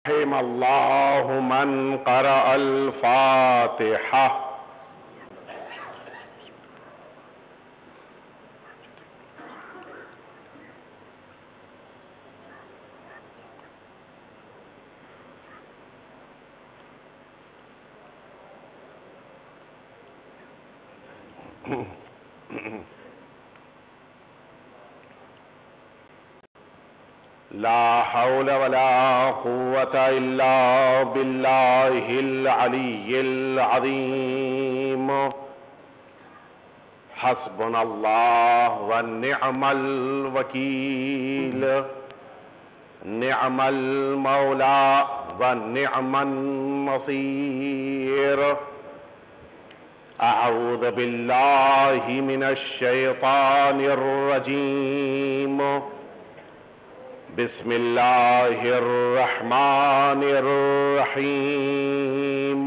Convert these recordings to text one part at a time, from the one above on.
رحم اللہ من قرأ الفاتحہ. لا حول ولا قوة إلا بالله العلي العظيم. حسبنا الله ونعم الوكيل. نعم المولى ونعم النصير. أعوذ بالله من الشيطان الرجيم. بسم الله الرحمن الرحيم.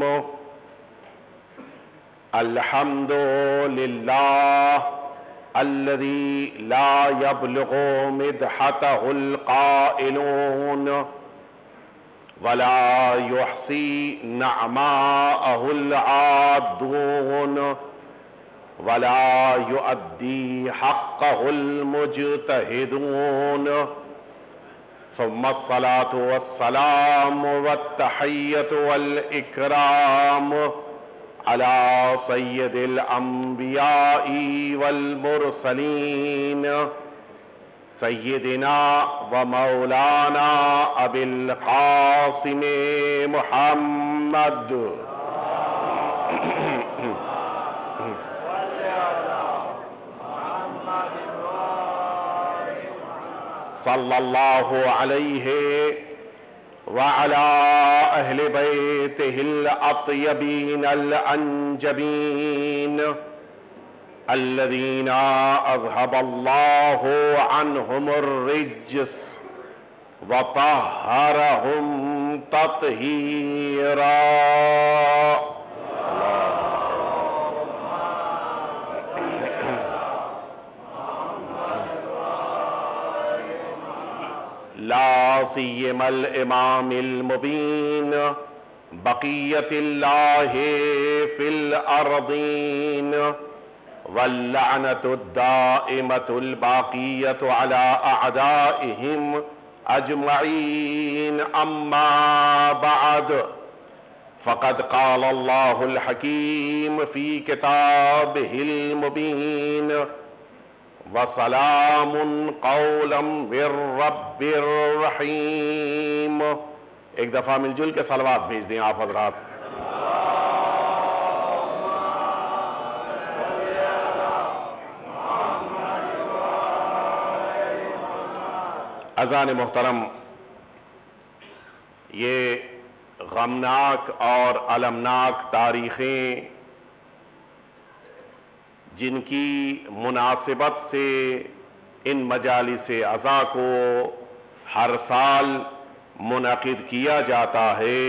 الحمد لله الذي لا يبلغ مدحته القائلون ولا يحصي نعماءه العادون ولا يؤدي حقه المجتهدون. ثم الصلاة والسلام والتحية والإكرام على سيد الأنبياء والمرسلين سيدنا ومولانا أبي القاسم محمد صلی اللہ علیہ وعلى أهل بيته الأطيبين الأنجبين الذين أذهب الله عنهم الرجس وطهرهم تطهيرا. لا سيما الإمام المبين بقية الله في الأرضين واللعنة الدائمة الباقية على أعدائهم أجمعين. أما بعد فقد قال الله الحكيم في كتابه المبين وسلام قولا من رب الرحیم. ایک دفعہ مل جل کے صلوات بھیج دیں آپ حضرات. اذان محترم، یہ غمناک اور المناک تاریخیں جن کی مناسبت سے ان مجالس عزا کو ہر سال منعقد کیا جاتا ہے،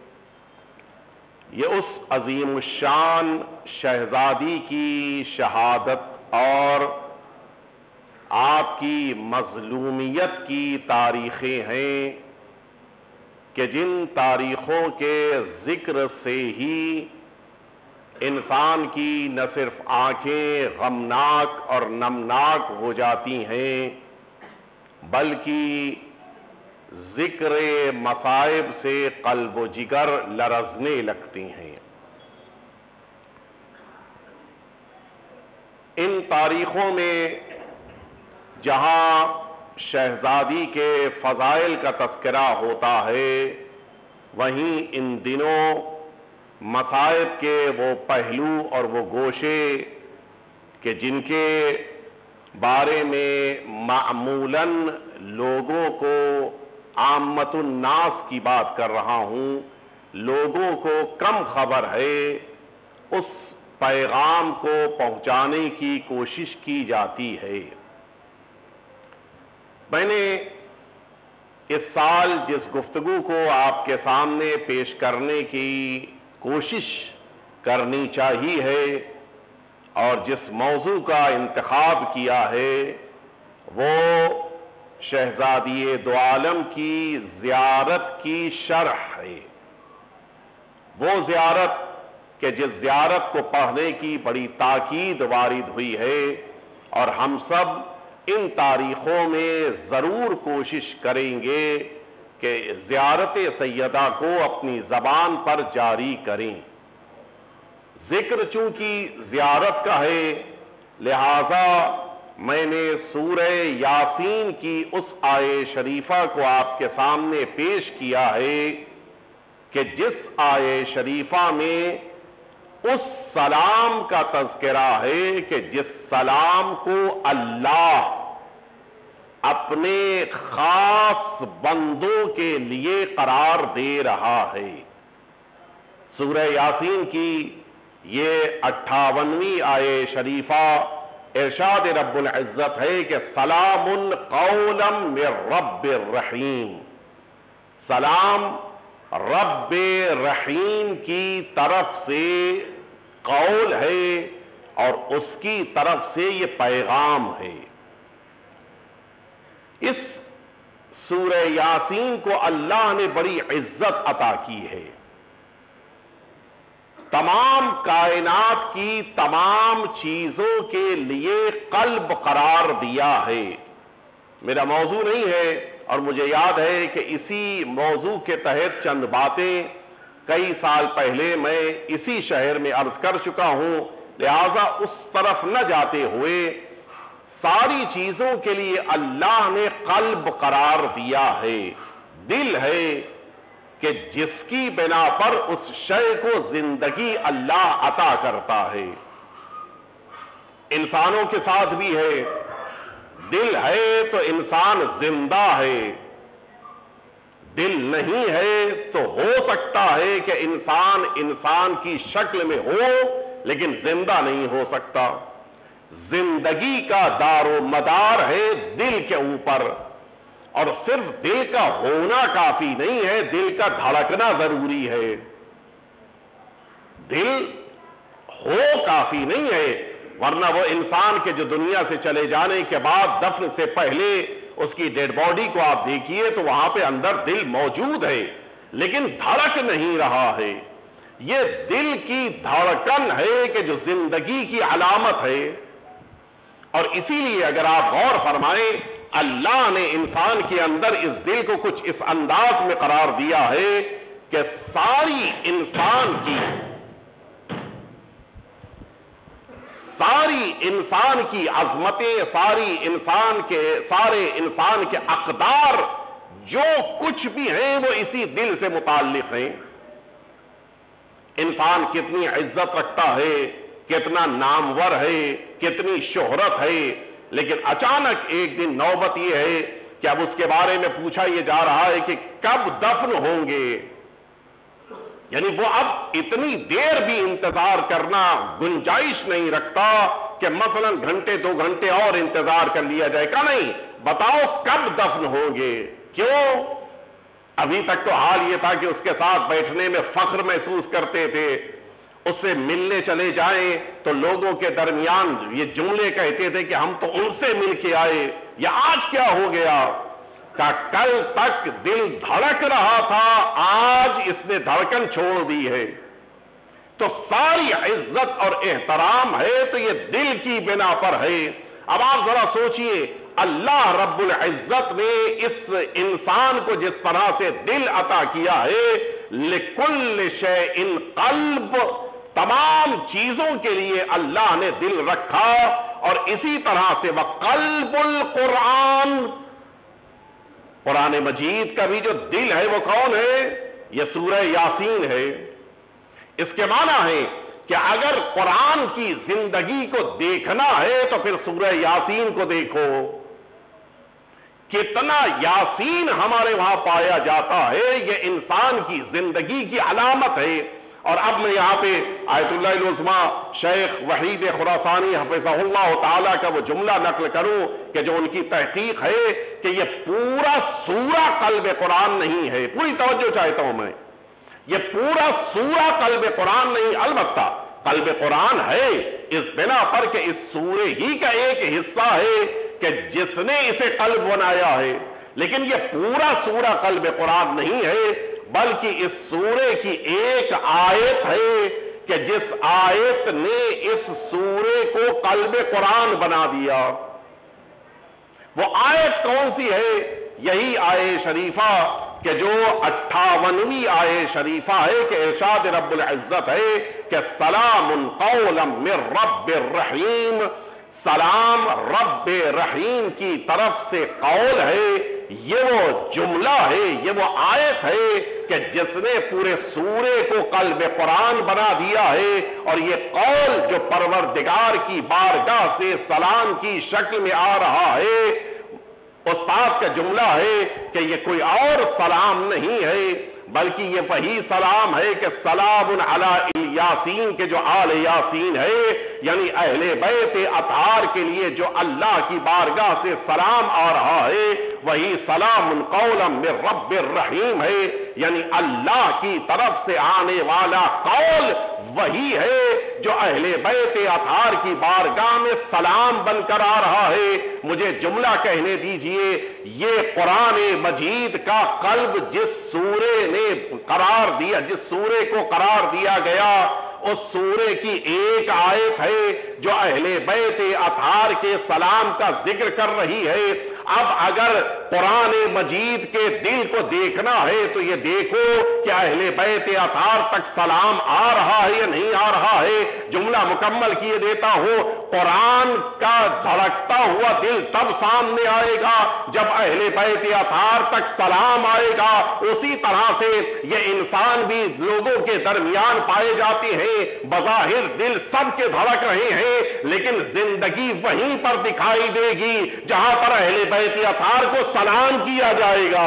یہ اس عظیم الشان شہزادی کی شہادت اور آپ کی مظلومیت کی تاریخیں ہیں کہ جن تاریخوں کے ذکر سے ہی انسان کی نہ صرف آنکھیں غمناک اور نمناک ہو جاتی ہیں بلکہ ذکر مصائب سے قلب و جگر لرزنے لگتی ہیں. ان تاریخوں میں جہاں شہزادی کے فضائل کا تذکرہ ہوتا ہے، وہیں ان دنوں مصائب کے وہ پہلو اور وہ گوشے کہ جن کے بارے میں معمولاً لوگوں کو، عامت الناس کی بات کر رہا ہوں، لوگوں کو کم خبر ہے، اس پیغام کو پہنچانے کی کوشش کی جاتی ہے. میں نے اس سال جس گفتگو کو آپ کے سامنے پیش کرنے کی کوشش کرنی چاہیے ہے اور جس موضوع کا انتخاب کیا ہے وہ شہزادی دو عالم کی زیارت کی شرح ہے، وہ زیارت کہ جس زیارت کو پڑھنے کی بڑی تاکید وارد ہوئی ہے، اور ہم سب ان تاریخوں میں ضرور کوشش کریں گے کہ زیارت سیدہ کو اپنی زبان پر جاری کریں۔ ذکر چونکہ زیارت کا ہے، لہذا میں نے سورہ یاسین کی اس آیے شریفہ کو آپ کے سامنے پیش کیا ہے کہ جس آیے شریفہ میں اس سلام کا تذکرہ ہے کہ جس سلام کو اللہ اپنے خاص بندوں کے لیے قرار دے رہا ہے۔ سورہ یاسین کی یہ 58ویں آیے شریفہ ارشاد رب العزت ہے کہ سلام قولا من رب الرحیم، سلام رب رحیم کی طرف سے قول ہے اور اس کی طرف سے یہ پیغام ہے۔ اس سورہ یاسین کو اللہ نے بڑی عزت عطا کی ہے، تمام کائنات کی تمام چیزوں کے لیے قلب قرار دیا ہے۔ میرا موضوع نہیں ہے، اور مجھے یاد ہے کہ اسی موضوع کے تحت چند باتیں کئی سال پہلے میں اسی شہر میں عرض کر چکا ہوں، لہذا اس طرف نہ جاتے ہوئے ساری چیزوں کے لیے اللہ نے قلب قرار دیا ہے، دل ہے کہ جس کی بنا پر اس شے کو زندگی اللہ عطا کرتا ہے۔ انسانوں کے ساتھ بھی ہے، دل ہے تو انسان زندہ ہے، دل نہیں ہے تو ہو سکتا ہے کہ انسان کی شکل میں ہو لیکن زندہ نہیں ہو سکتا۔ زندگی کا دار و مدار ہے دل کے اوپر، اور صرف دل کا ہونا کافی نہیں ہے، دل کا دھڑکنا ضروری ہے۔ دل ہو کافی نہیں ہے، ورنہ وہ انسان کے جو دنیا سے چلے جانے کے بعد دفن سے پہلے اس کی ڈیڈ باڈی کو آپ دیکھیے تو وہاں پہ اندر دل موجود ہے لیکن دھڑک نہیں رہا ہے۔ یہ دل کی دھڑکن ہے کہ جو زندگی کی علامت ہے، اور اسی لیے اگر آپ غور فرمائیں اللہ نے انسان کے اندر اس دل کو کچھ اس انداز میں قرار دیا ہے کہ ساری انسان کی عظمتیں، سارے انسان کے اقدار جو کچھ بھی ہیں وہ اسی دل سے متعلق ہیں۔ انسان کتنی عزت رکھتا ہے، کتنا نامور ہے، کتنی شہرت ہے، لیکن اچانک ایک دن نوبت یہ ہے کہ اب اس کے بارے میں پوچھا یہ جا رہا ہے کہ کب دفن ہوں گے، یعنی وہ اب اتنی دیر بھی انتظار کرنا گنجائش نہیں رکھتا کہ مثلا گھنٹے 2 گھنٹے اور انتظار کر لیا جائے گا، نہیں، بتاؤ کب دفن ہوں گے۔ کیوں؟ ابھی تک تو حال یہ تھا کہ اس کے ساتھ بیٹھنے میں فخر محسوس کرتے تھے، اس سے ملنے چلے جائیں تو لوگوں کے درمیان یہ جملے کہتے تھے کہ ہم تو ان سے مل کے آئے، یا آج کیا ہو گیا؟ کہ کل تک دل دھڑک رہا تھا، آج اس نے دھڑکن چھوڑ دی ہے۔ تو ساری عزت اور احترام ہے تو یہ دل کی بنا پر ہے۔ اب آپ ذرا سوچئے، اللہ رب العزت نے اس انسان کو جس طرح سے دل عطا کیا ہے، لِكُلِّ شَيْءٍ قلب، تمام چیزوں کے لیے اللہ نے دل رکھا، اور اسی طرح سے وَقَلْبُ الْقُرْآنِ، قرآن مجید کا بھی جو دل ہے وہ کون ہے؟ یہ سورہ یاسین ہے۔ اس کے معنی ہے کہ اگر قرآن کی زندگی کو دیکھنا ہے تو پھر سورہ یاسین کو دیکھو، کتنا یاسین ہمارے وہاں پایا جاتا ہے، یہ انسان کی زندگی کی علامت ہے۔ اور اب میں یہاں پہ آیت اللہ العظمیٰ شیخ وحید خراسانی حفظہ اللہ تعالیٰ کا وہ جملہ نقل کروں کہ جو ان کی تحقیق ہے کہ یہ پورا سورہ قلب قرآن نہیں ہے، پوری توجہ چاہتا ہوں میں، یہ پورا سورہ قلب قرآن نہیں، البتہ قلب قرآن ہے اس بنا پر کہ اس سورے ہی کا ایک حصہ ہے کہ جس نے اسے قلب بنایا ہے، لیکن یہ پورا سورہ قلب قرآن نہیں ہے، بلکہ اس سورے کی ایک آیت ہے کہ جس آیت نے اس سورے کو قلب قرآن بنا دیا۔ وہ آیت کون سی ہے؟ یہی آیت شریفہ کہ جو 58ویں آیت شریفہ ہے کہ ارشاد رب العزت ہے کہ سلام قولا من رب الرحیم، سلام رب رحیم کی طرف سے قول ہے۔ یہ وہ جملہ ہے، یہ وہ آیت ہے کہ جس نے پورے سورے کو قلب قرآن بنا دیا ہے، اور یہ قول جو پروردگار کی بارگاہ سے سلام کی شکل میں آ رہا ہے، استاد کا جملہ ہے کہ یہ کوئی اور سلام نہیں ہے، بلکہ یہ وہی سلام ہے کہ سلام علی یاسین کے جو آل یاسین ہے، یعنی اہل بیت اطہار کے لیے جو اللہ کی بارگاہ سے سلام آ رہا ہے، وہی سلام قولا من رب الرحیم ہے، یعنی اللہ کی طرف سے آنے والا قول وہی ہے جو اہل بیت اطہار کی بارگاہ میں سلام بن کر آ رہا ہے۔ مجھے جملہ کہنے دیجئے، یہ قرآن مجید کا قلب جس سورے نے قرار دیا، جس سورے کو قرار دیا گیا، اس سورے کی ایک آیت ہے جو اہل بیت اطہار کے سلام کا ذکر کر رہی ہے۔ اب اگر قرآن مجید کے دل کو دیکھنا ہے تو یہ دیکھو کہ اہل بیت اطہار تک سلام آ رہا ہے یا نہیں آ رہا ہے۔ جملہ مکمل کیے دیتا ہوں، قرآن کا دھڑکتا ہوا دل تب سامنے آئے گا جب اہل بیت اطہار تک سلام آئے گا۔ اسی طرح سے یہ انسان بھی لوگوں کے درمیان پائے جاتے ہیں، بظاہر دل سب کے دھڑک رہے ہیں، لیکن زندگی وہیں پر دکھائی دے گی جہاں پر اہل بیت اطہار کو سلام کیا جائے گا۔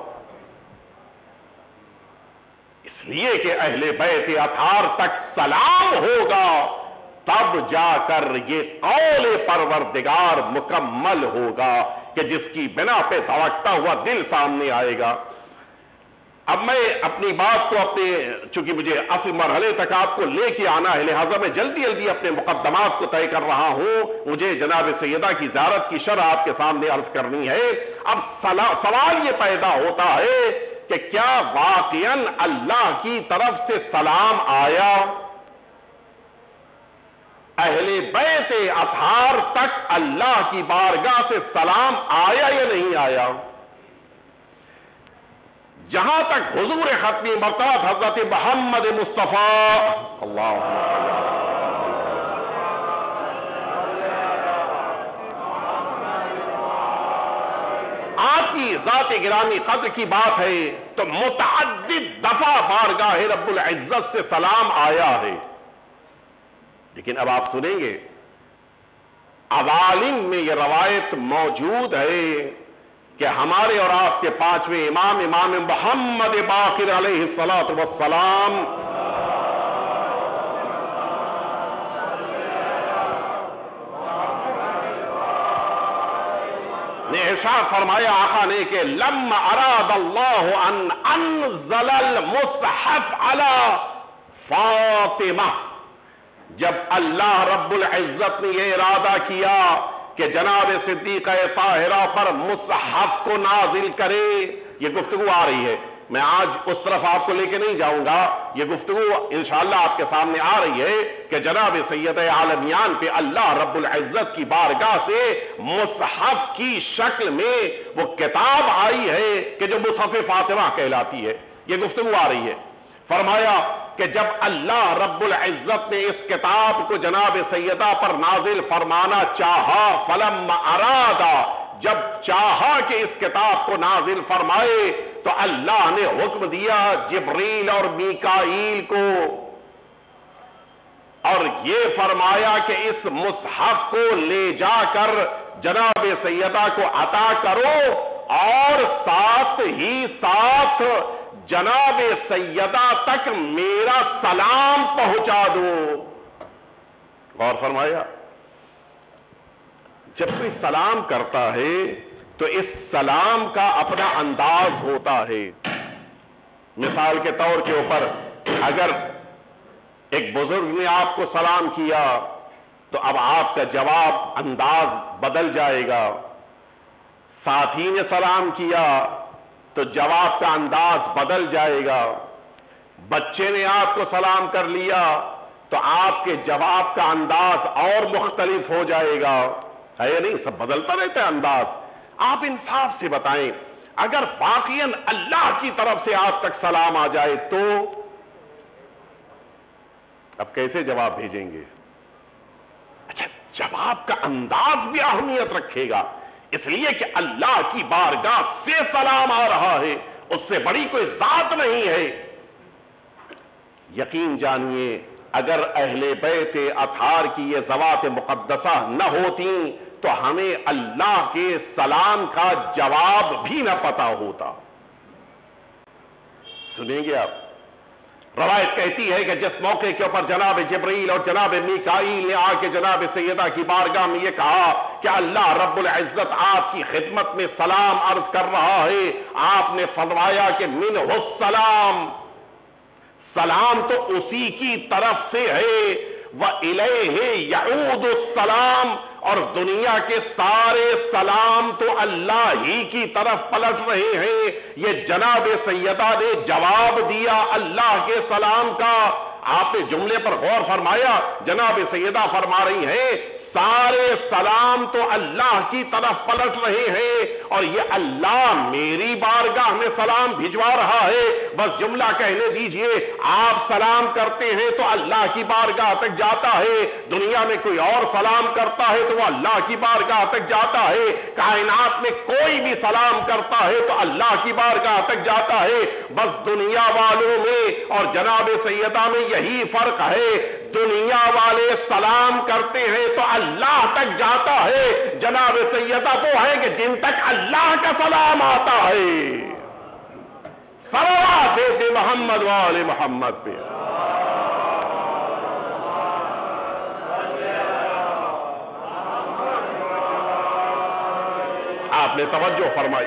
اس لیے کہ اہل بیت اطہار تک سلام ہوگا، تب جا کر یہ قول پروردگار مکمل ہوگا کہ جس کی بنا پہ دھڑکتا ہوا دل سامنے آئے گا۔ اب میں اپنی بات کو چونکہ مجھے اصل مرحلے تک آپ کو لے کے آنا ہے، لہذا میں جلدی اپنے مقدمات کو طے کر رہا ہوں۔ مجھے جناب سیدہ کی زیارت کی شرح آپ کے سامنے عرض کرنی ہے۔ اب سوال یہ پیدا ہوتا ہے کہ کیا واقعاً اللہ کی طرف سے سلام آیا؟ اہل بیت اطہار تک اللہ کی بارگاہ سے سلام آیا یا نہیں آیا؟ جہاں تک حضور ختم مرتبہ حضرت محمد مصطفیٰ اللہ آپ کی ذات گرامی قدر کی بات ہے تو متعدد دفعہ بارگاہ رب العزت سے سلام آیا ہے، لیکن اب آپ سنیں گے عوالم میں یہ روایت موجود ہے کہ ہمارے اور آپ کے پانچویں امام محمد باقر علیہ السلام نے ارشاد فرمایا آقا نے کہ لما اراد اللہ ان انزل المصحف علی فاطمہ، جب اللہ رب العزت نے یہ ارادہ کیا کہ جناب صدیقہ طاہرہ پر مصحف کو نازل کرے، یہ گفتگو آ رہی ہے، میں آج اس طرف آپ کو لے کے نہیں جاؤں گا، یہ گفتگو انشاءاللہ آپ کے سامنے آ رہی ہے کہ جناب سید عالمیان پہ اللہ رب العزت کی بارگاہ سے مصحف کی شکل میں وہ کتاب آئی ہے کہ جو مصحف فاطمہ کہلاتی ہے، یہ گفتگو آ رہی ہے۔ فرمایا کہ جب اللہ رب العزت نے اس کتاب کو جناب سیدہ پر نازل فرمانا چاہا، فلما ارادہ، جب چاہا کہ اس کتاب کو نازل فرمائے تو اللہ نے حکم دیا جبریل اور میکائیل کو، اور یہ فرمایا کہ اس مصحف کو لے جا کر جناب سیدہ کو عطا کرو، اور ساتھ ہی ساتھ جناب سیدہ تک میرا سلام پہنچا دو۔ غور فرمایا، جب کوئی سلام کرتا ہے تو اس سلام کا اپنا انداز ہوتا ہے۔ مثال کے طور کے اوپر اگر ایک بزرگ نے آپ کو سلام کیا تو اب آپ کا جواب انداز بدل جائے گا. ساتھی نے سلام کیا تو جواب کا انداز بدل جائے گا. بچے نے آپ کو سلام کر لیا تو آپ کے جواب کا انداز اور مختلف ہو جائے گا. ہے یا نہیں؟ سب بدلتا رہتا ہے انداز. آپ انصاف سے بتائیں, اگر واقعاً اللہ کی طرف سے آپ تک سلام آ جائے تو اب کیسے جواب بھیجیں گے؟ اچھا, جواب کا انداز بھی اہمیت رکھے گا, اس لیے کہ اللہ کی بارگاہ سے سلام آ رہا ہے, اس سے بڑی کوئی ذات نہیں ہے. یقین جانیے اگر اہل بیت اطہار کی یہ ذوات مقدسہ نہ ہوتی تو ہمیں اللہ کے سلام کا جواب بھی نہ پتا ہوتا. سنیں گے آپ, روایت کہتی ہے کہ جس موقع کے اوپر جناب جبرائیل اور جناب میکائیل نے آ کے جناب سیدہ کی بارگاہ میں یہ کہا کہ اللہ رب العزت آپ کی خدمت میں سلام عرض کر رہا ہے, آپ نے فرمایا کہ منہ السلام, سلام تو اسی کی طرف سے ہے, وَإِلَيْهِ يَعُودُ السَّلَامُ, اور دنیا کے سارے سلام تو اللہ ہی کی طرف پلٹ رہے ہیں. یہ جناب سیدہ نے جواب دیا اللہ کے سلام کا. آپ نے جملے پر غور فرمایا, جناب سیدہ فرما رہی ہیں سارے سلام تو اللہ کی طرف پلٹ رہے ہیں اور یہ اللہ میری بارگاہ میں سلام بھجوا رہا ہے. بس جملہ کہنے دیجئے, آپ سلام کرتے ہیں تو اللہ کی بارگاہ تک جاتا ہے, دنیا میں کوئی اور سلام کرتا ہے تو وہ اللہ کی بارگاہ تک جاتا ہے, کائنات میں کوئی بھی سلام کرتا ہے تو اللہ کی بارگاہ تک جاتا ہے. بس دنیا والوں میں اور جناب سیدہ میں یہی فرق ہے, دنیا والے سلام کرتے ہیں تو اللہ تک جاتا ہے, جناب سیدہ وہ ہے کہ جن تک اللہ کا سلام آتا ہے. صلوات ہے محمد وآل محمد پہ. آپ نے توجہ فرمائی.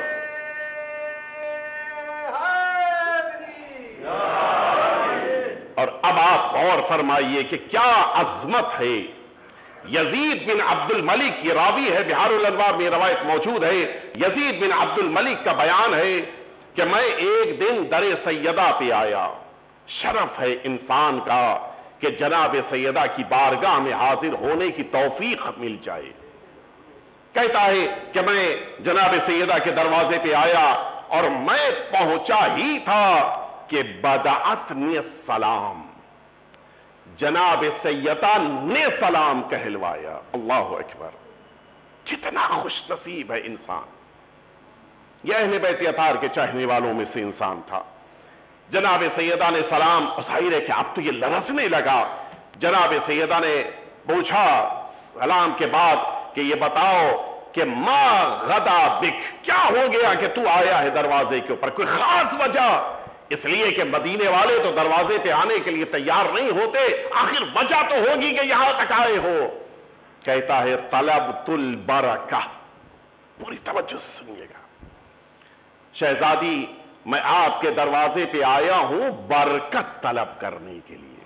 اور اب آپ غور فرمائیے کہ کیا عظمت ہے. یزید بن عبد الملک, یہ راوی ہے, بہار الانوار میں روایت موجود ہے, یزید بن عبد الملک کا بیان ہے کہ میں ایک دن در سیدہ پہ آیا. شرف ہے انسان کا کہ جناب سیدہ کی بارگاہ میں حاضر ہونے کی توفیق مل جائے. کہتا ہے کہ میں جناب سیدہ کے دروازے پہ آیا اور میں پہنچا ہی تھا کہ بدأتنی السلام, جناب سیدہ نے سلام کہلوایا. اللہ اکبر, کتنا خوش نصیب ہے انسان. یہ اہل بیت اطہار کے چاہنے والوں میں سے انسان تھا. جناب سیدہ نے سلام, ظاہر ہے کہ اب تو یہ لرزنے لگا. جناب سیدہ نے پوچھا سلام کے بعد کہ یہ بتاؤ کہ ما غدا بک, کیا ہو گیا کہ تو آیا ہے دروازے کے اوپر, کوئی خاص وجہ؟ اس لیے کہ مدینے والے تو دروازے پہ آنے کے لیے تیار نہیں ہوتے, آخر وجہ تو ہوگی کہ یہاں تک آئے ہو. کہتا ہے طلبت البرکہ. پوری توجہ سے سنیے گا شہزادی, میں آپ کے دروازے پہ آیا ہوں برکت طلب کرنے کے لیے,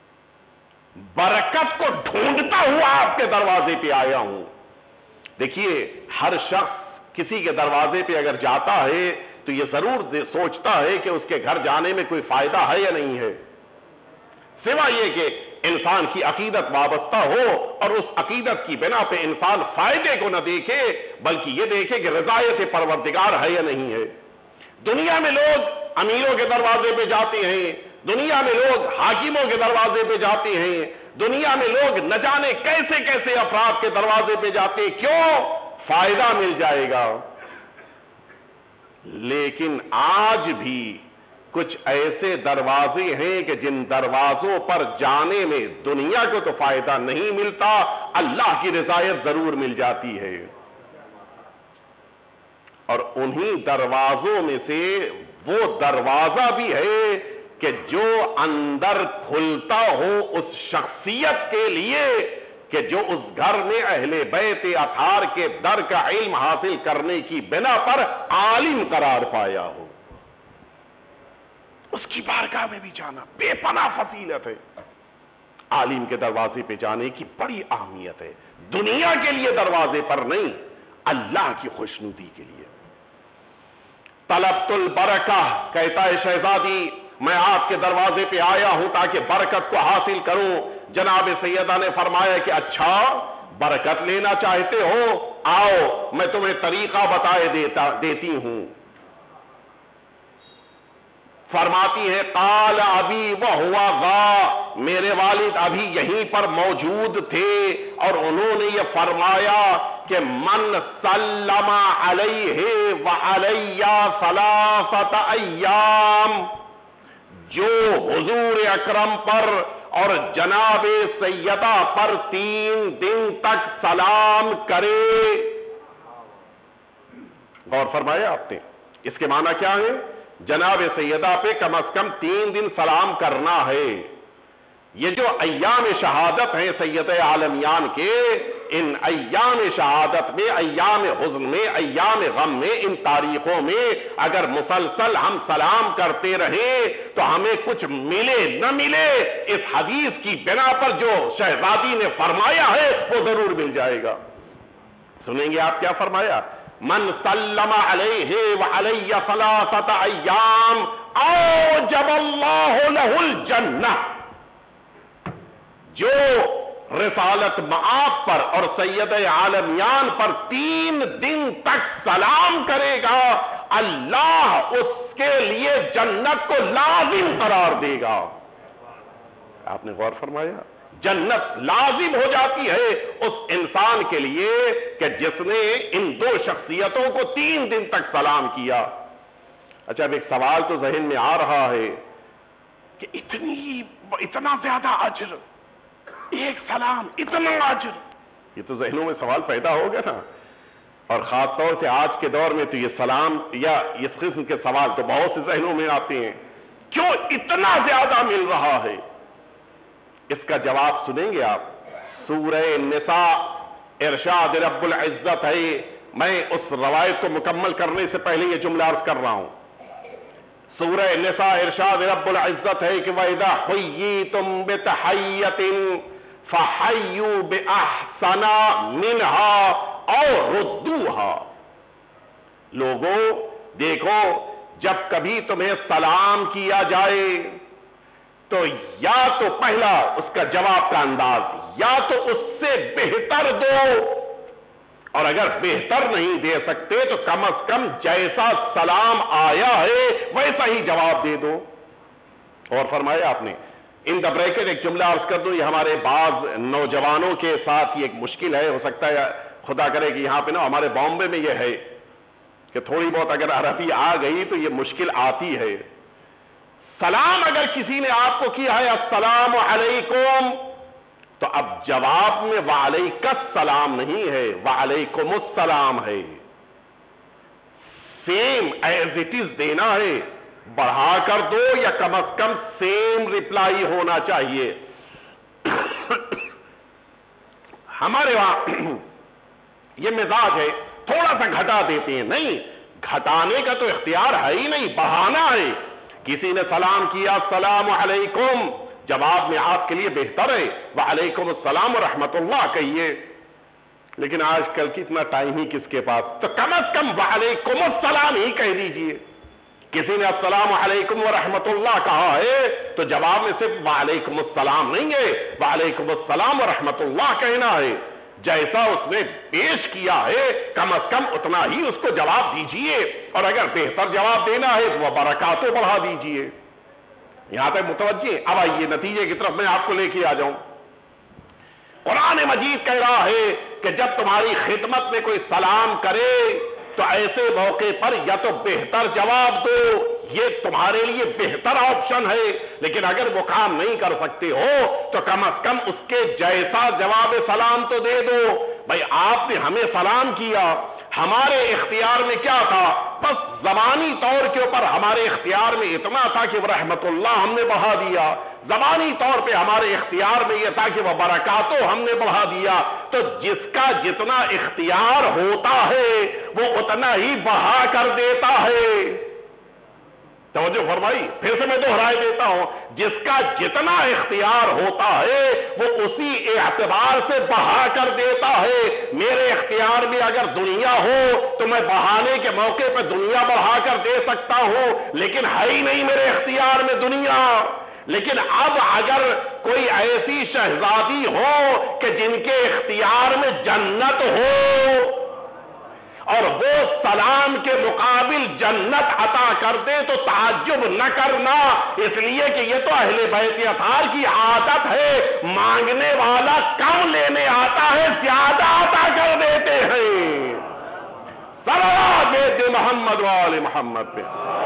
برکت کو ڈھونڈتا ہوا آپ کے دروازے پہ آیا ہوں. دیکھیے, ہر شخص کسی کے دروازے پہ اگر جاتا ہے تو یہ ضرور سوچتا ہے کہ اس کے گھر جانے میں کوئی فائدہ ہے یا نہیں ہے, سوا یہ کہ انسان کی عقیدت وابستہ ہو اور اس عقیدت کی بنا پہ انسان فائدے کو نہ دیکھے بلکہ یہ دیکھے کہ رضایت پروردگار ہے یا نہیں ہے. دنیا میں لوگ امیروں کے دروازے پہ جاتے ہیں, دنیا میں لوگ حاکموں کے دروازے پہ جاتے ہیں, دنیا میں لوگ نہ جانے کیسے کیسے افراد کے دروازے پہ جاتے ہیں, کیوں؟ فائدہ مل جائے گا. لیکن آج بھی کچھ ایسے دروازے ہیں کہ جن دروازوں پر جانے میں دنیا کو تو فائدہ نہیں ملتا, اللہ کی رضایت ضرور مل جاتی ہے. اور انہی دروازوں میں سے وہ دروازہ بھی ہے کہ جو اندر کھلتا ہو اس شخصیت کے لیے کہ جو اس گھر میں اہل بیت اطہار کے در کا علم حاصل کرنے کی بنا پر عالم قرار پایا ہو. اس کی بارگاہ میں بھی جانا بے پناہ فضیلت ہے. عالم کے دروازے پہ جانے کی بڑی اہمیت ہے، دنیا کے لیے دروازے پر نہیں، اللہ کی خوشنودی کے لیے۔ طلبت البرکہ، کہتا ہے شہزادی میں آپ کے دروازے پہ آیا ہوں تاکہ برکت کو حاصل کروں۔ جناب سیدہ نے فرمایا کہ اچھا برکت لینا چاہتے ہو، آؤ میں تمہیں طریقہ بتائے دیتی ہوں۔ فرماتی ہے قال ابی وہو غا، میرے والد ابھی یہیں پر موجود تھے اور انہوں نے یہ فرمایا کہ من سلم علیہ وعلی ثلاثۃ ایام، جو حضور اکرم پر اور جناب سیدہ پر 3 دن تک سلام کرے۔ غور فرمایا آپ نے، اس کے معنی کیا ہے؟ جناب سیدہ پہ کم از کم 3 دن سلام کرنا ہے۔ یہ جو ایام شہادت ہیں سید عالمیان کے، ان ایام شہادت میں، ایام حزن میں، ایام غم میں، ان تاریخوں میں اگر مسلسل ہم سلام کرتے رہیں تو ہمیں کچھ ملے نہ ملے، اس حدیث کی بنا پر جو شہزادی نے فرمایا ہے وہ ضرور مل جائے گا۔ سنیں گے آپ کیا فرمایا؟ من سلم علیہ وعلی ثلاثۃ ایام اوجب اللہ لہ الجنہ، جو رسالت مآب پر اور سید عالمیان پر 3 دن تک سلام کرے گا، اللہ اس کے لیے جنت کو لازم قرار دے گا۔ آپ نے غور فرمایا؟ جنت لازم ہو جاتی ہے اس انسان کے لیے کہ جس نے ان 2 شخصیتوں کو 3 دن تک سلام کیا۔ اچھا اب ایک سوال تو ذہن میں آ رہا ہے کہ اتنا زیادہ اجر، ایک سلام اتنا اجر، یہ تو ذہنوں میں سوال پیدا ہو گیا نا، اور خاص طور سے آج کے دور میں تو یہ سلام یا اس قسم کے سوال تو بہت سے ذہنوں میں آتے ہیں، کیوں اتنا زیادہ مل رہا ہے؟ اس کا جواب سنیں گے آپ۔ سورہ نساء ارشاد رب العزت ہے، میں اس روایت کو مکمل کرنے سے پہلے یہ جملہ عرض کر رہا ہوں۔ سورہ نساء ارشاد رب العزت ہے کہ وَإِذَا حُيِّيتُم بِتَحِيَّةٍ فَحَيُّوا بِأَحْسَنَ مِنْهَا أَوْ رُدُّوهَا، لوگوں دیکھو جب کبھی تمہیں سلام کیا جائے تو یا تو پہلا اس کا جواب کا انداز یا تو اس سے بہتر دو، اور اگر بہتر نہیں دے سکتے تو کم از کم جیسا سلام آیا ہے ویسا ہی جواب دے دو۔ اور فرمایا آپ نے ان دا بریکٹ ایک جملہ عرض کر دوں، یہ ہمارے بعض نوجوانوں کے ساتھ یہ ایک مشکل ہے، ہو سکتا ہے خدا کرے کہ یہاں پہ نا ہمارے بامبے میں یہ ہے کہ تھوڑی بہت اگر عربی آ گئی تو یہ مشکل آتی ہے۔ سلام اگر کسی نے آپ کو کیا ہے السلام علیکم، تو اب جواب میں وعلیک السلام نہیں ہے، وعلیکم السلام ہے، سیم ایز اٹ از دینا ہے، بڑھا کر دو یا کم از کم سیم ریپلائی ہونا چاہیے۔ ہمارے وہاں یہ مزاج ہے تھوڑا سا گھٹا دیتے ہیں، نہیں، گھٹانے کا تو اختیار ہے ہی نہیں، بڑھانا ہے۔ کسی نے سلام کیا السلام علیکم، جواب میں آپ کے لیے بہتر ہے وعلیکم السلام ورحمۃ اللہ کہیے، لیکن آج کل کتنا ٹائم ہی کس کے پاس، تو کم از کم وعلیکم السلام ہی کہہ دیجئے۔ کسی نے السلام علیکم ورحمۃ اللہ کہا ہے تو جواب میں صرف وعلیکم السلام نہیں ہے، وعلیکم السلام ورحمۃ اللہ کہنا ہے۔ جیسا اس نے پیش کیا ہے کم از کم اتنا ہی اس کو جواب دیجئے، اور اگر بہتر جواب دینا ہے تو وہ برکاتیں بڑھا دیجئے۔ یہاں تک متوجہ؟ اب آئیے نتیجے کی طرف میں آپ کو لے کے آ جاؤں۔ قرآن مجید کہہ رہا ہے کہ جب تمہاری خدمت میں کوئی سلام کرے تو ایسے موقع پر یا تو بہتر جواب دو، یہ تمہارے لیے بہتر آپشن ہے، لیکن اگر وہ کام نہیں کر سکتے ہو تو کم از کم اس کے جیسا جواب سلام تو دے دو۔ بھائی آپ نے ہمیں سلام کیا، ہمارے اختیار میں کیا تھا؟ بس زبانی طور کے اوپر ہمارے اختیار میں اتنا تھا کہ وہ رحمت اللہ ہم نے بڑھا دیا، زبانی طور پہ ہمارے اختیار میں یہ تھا کہ وہ برکاتوں ہم نے بڑھا دیا، تو جس کا جتنا اختیار ہوتا ہے وہ اتنا ہی بڑھا کر دیتا ہے۔ توجہ فرمائی، پھر سے میں دوہرائے دیتا ہوں، جس کا جتنا اختیار ہوتا ہے وہ اسی اعتبار سے بہا کر دیتا ہے۔ میرے اختیار میں اگر دنیا ہو تو میں بہانے کے موقع پہ دنیا بڑھا کر دے سکتا ہوں، لیکن ہے ہی نہیں میرے اختیار میں دنیا۔ لیکن اب اگر کوئی ایسی شہزادی ہو کہ جن کے اختیار میں جنت ہو اور وہ سلام کے مقابل جنت عطا کر دے تو تعجب نہ کرنا، اس لیے کہ یہ تو اہل بیت اطہار کی عادت ہے، مانگنے والا کم لینے آتا ہے، زیادہ عطا کر دیتے ہیں۔ صلوات دے محمد و آل محمد پہ۔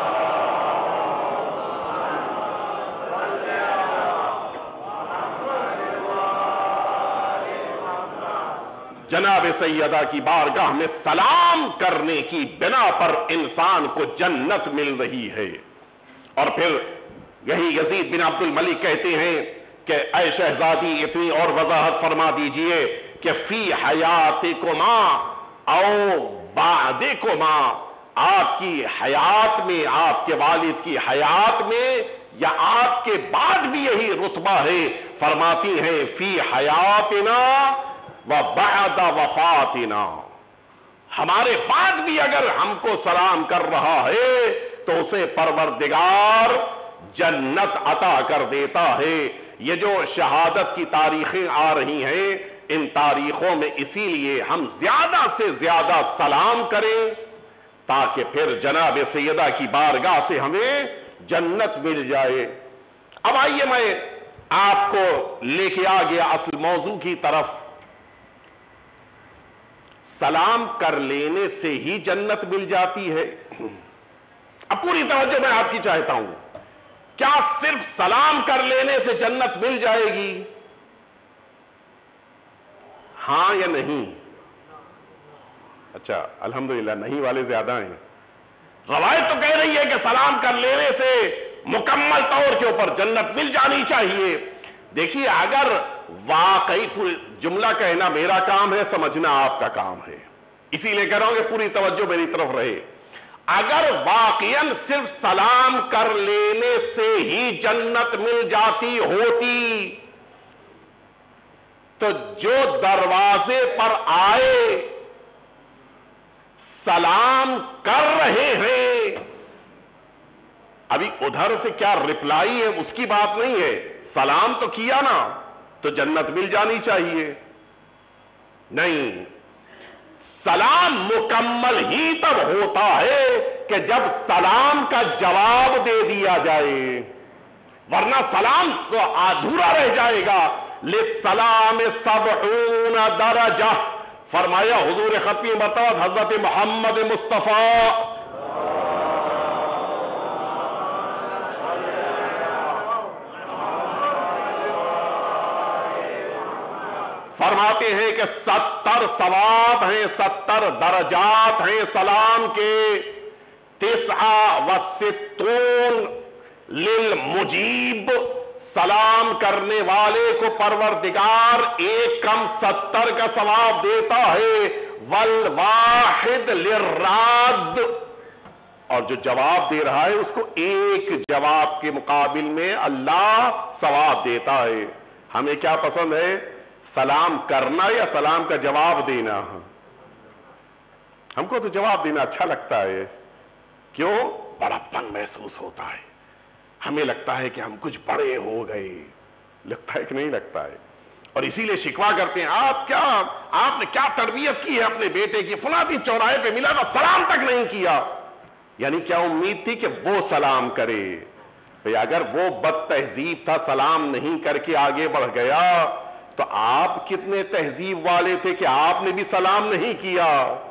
جناب سیدہ کی بارگاہ میں سلام کرنے کی بنا پر انسان کو جنت مل رہی ہے۔ اور پھر یہی یزید بن عبد الملک کہتے ہیں کہ اے شہزادی اتنی اور وضاحت فرما دیجئے کہ فی حیاتکما او بعدکما، آپ کی حیات میں، آپ کے والد کی حیات میں یا آپ کے بعد بھی یہی رتبہ ہے۔ فرماتی ہیں فی حیاتنا وبعد وفاتنا، ہمارے بعد بھی اگر ہم کو سلام کر رہا ہے تو اسے پروردگار جنت عطا کر دیتا ہے۔ یہ جو شہادت کی تاریخیں آ رہی ہیں، ان تاریخوں میں اسی لیے ہم زیادہ سے زیادہ سلام کریں تاکہ پھر جناب سیدہ کی بارگاہ سے ہمیں جنت مل جائے۔ اب آئیے میں آپ کو لے کے آ گیا اصل موضوع کی طرف۔ سلام کر لینے سے ہی جنت مل جاتی ہے؟ اب پوری توجہ میں آپ کی چاہتا ہوں، کیا صرف سلام کر لینے سے جنت مل جائے گی؟ ہاں یا نہیں؟ اچھا الحمدللہ نہیں والے زیادہ ہیں۔ روایت تو کہہ رہی ہے کہ سلام کر لینے سے مکمل طور کے اوپر جنت مل جانی چاہیے۔ دیکھیے اگر واقعی جملہ کہنا میرا کام ہے، سمجھنا آپ کا کام ہے، اسی لیے کہہ رہا ہوں کہ پوری توجہ میری طرف رہے۔ اگر واقعاً صرف سلام کر لینے سے ہی جنت مل جاتی ہوتی تو جو دروازے پر آئے سلام کر رہے ہیں، ابھی ادھر سے کیا رپلائی ہے اس کی بات نہیں ہے، سلام تو کیا نا تو جنت مل جانی چاہیے۔ نہیں، سلام مکمل ہی تب ہوتا ہے کہ جب سلام کا جواب دے دیا جائے، ورنہ سلام تو ادھورا رہ جائے گا۔ للسلام 70 درجہ، فرمایا حضور ختمی مرتبہ حضرت محمد مصطفیٰ فرماتے ہیں کہ 70 ثواب ہیں، 70 درجات ہیں سلام کے۔ 69 للمجیب، سلام کرنے والے کو پروردگار ایک کم 70 کا ثواب دیتا ہے۔ والواحد للراد، اور جو جواب دے رہا ہے اس کو ایک جواب کے مقابل میں اللہ ثواب دیتا ہے۔ ہمیں کیا پسند ہے، سلام کرنا یا سلام کا جواب دینا؟ ہم کو تو جواب دینا اچھا لگتا ہے۔ کیوں؟ بڑاپن محسوس ہوتا ہے، ہمیں لگتا ہے کہ ہم کچھ بڑے ہو گئے، لگتا ہے کہ نہیں لگتا ہے؟ اور اسی لیے شکوا کرتے ہیں، آپ نے کیا تربیت کی ہے اپنے بیٹے کی، فلاں دن چوراہے پہ ملا تو سلام تک نہیں کیا۔ یعنی کیا امید تھی کہ وہ سلام کرے؟ بھئی اگر وہ بد تہذیب تھا، سلام نہیں کر کے آگے بڑھ گیا، تو آپ کتنے تہذیب والے تھے کہ آپ نے بھی سلام نہیں کیا؟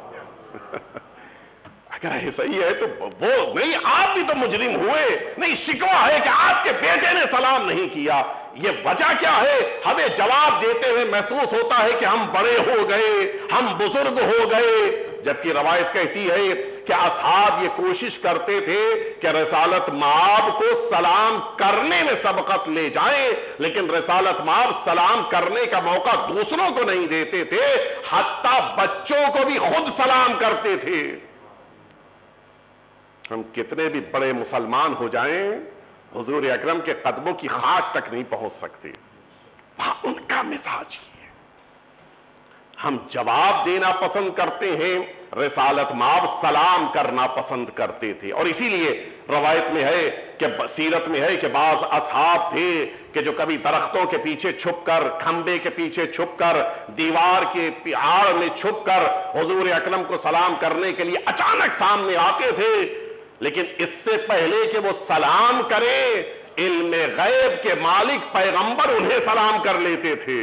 اگر ایسا ہی ہے تو وہ نہیں، آپ بھی تو مجرم ہوئے۔ نہیں، شکوہ ہے کہ آپ کے بیٹے نے سلام نہیں کیا۔ یہ وجہ کیا ہے؟ ہمیں جواب دیتے ہوئے محسوس ہوتا ہے کہ ہم بڑے ہو گئے، ہم بزرگ ہو گئے، جبکہ روایت کہتی ہے کہ اصحاب یہ کوشش کرتے تھے کہ رسالت مآب کو سلام کرنے میں سبقت لے جائیں، لیکن رسالت مآب سلام کرنے کا موقع دوسروں کو نہیں دیتے تھے، حتیٰ بچوں کو بھی خود سلام کرتے تھے۔ ہم کتنے بھی بڑے مسلمان ہو جائیں حضور اکرم کے قدموں کی خاک تک نہیں پہنچ سکتے. ان کا مزاج ہی ہے. ہم جواب دینا پسند کرتے ہیں، رسالت مآب سلام کرنا پسند کرتے تھے. اور اسی لیے روایت میں ہے کہ سیرت میں ہے کہ بعض اصحاب تھے کہ جو کبھی درختوں کے پیچھے چھپ کر، کھمبے کے پیچھے چھپ کر، دیوار کے آڑ میں چھپ کر حضور اکرم کو سلام کرنے کے لیے اچانک سامنے آتے تھے، لیکن اس سے پہلے کہ وہ سلام کرے علم غیب کے مالک پیغمبر انہیں سلام کر لیتے تھے.